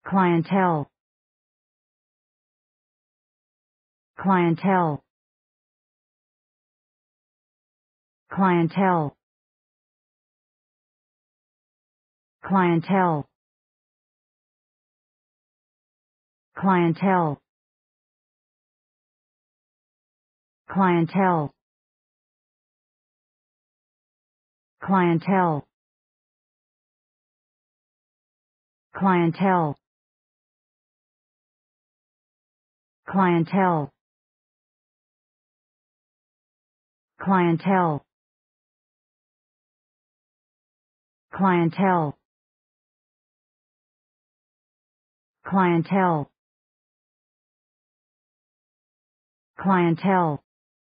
clientele, clientele, clientele, clientele, clientele, clientele, clientele, clientele, clientele, clientele, clientele, clientele, clientele,